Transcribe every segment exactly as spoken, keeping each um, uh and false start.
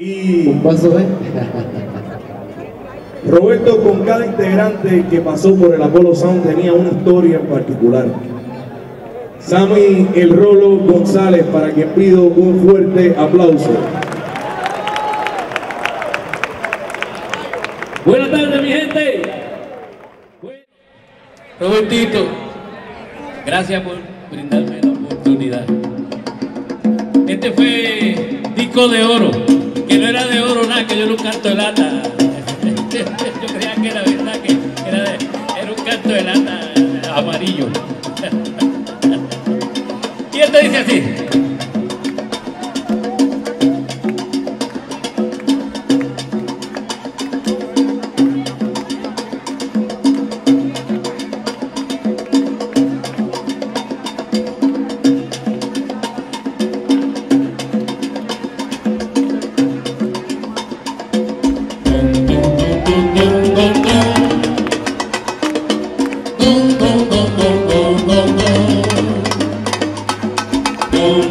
Y Un paso, ¿eh? Roberto, con cada integrante que pasó por el Apollo Sound, tenía una historia en particular. Sammy El Rolo González, para quien pido un fuerte aplauso. Buenas tardes, mi gente. Robertito, gracias por brindarme la oportunidad. Este fue disco de oro, que no era de oro nada, que yo era un canto de lata. Yo creía que era verdad, que era, de, era un canto de lata amarillo. Y él te dice así. Oh,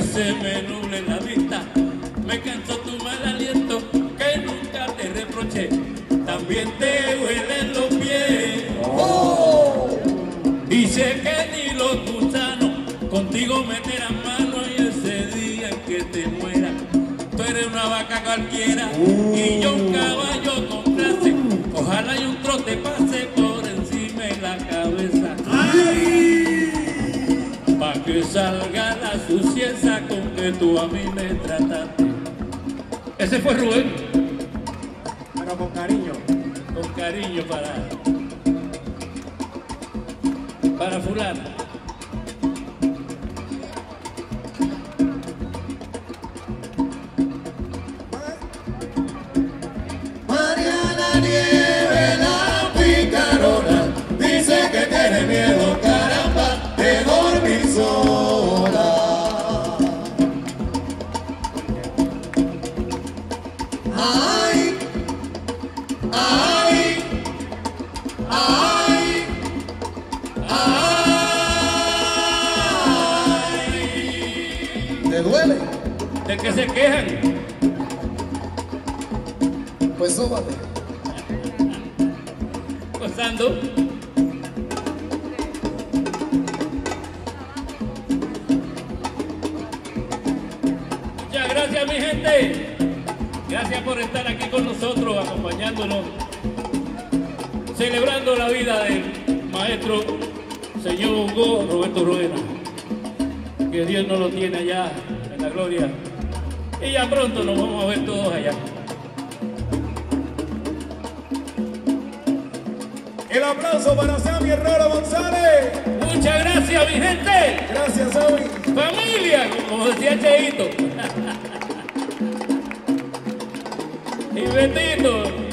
se me nuble la vista. Me cansó tu mal aliento, que nunca te reproché. También te huelen los pies. Oh. Y sé que ni los gusanos contigo meterán mano y ese día en que te muera. Tú eres una vaca cualquiera uh. y yo un caballo con clase. Ojalá y un trote pase por encima de la cabeza. ¡Ay! Pa' que salga la suciedad con que tú a mí me trataste. Ese fue Rubén. Pero con cariño. Con cariño para... Para fulano. Mariana Nieve, la picarona, dice que tiene miedo, caramba, de dormir sola. Ay, ay, ay, ay. ¿Te duele? ¿De qué se quejan? Pues súbate. Gozando. Muchas gracias, mi gente. Gracias por estar aquí con nosotros, acompañándonos, celebrando la vida del maestro señor Hugo Roberto Rueda. Que Dios nos lo tiene allá en la gloria. Y ya pronto nos vamos a ver todos allá. El aplauso para Sammy el Rolo González. Muchas gracias, mi gente. Gracias, Sammy. Familia, como decía Cheito. Y Betito.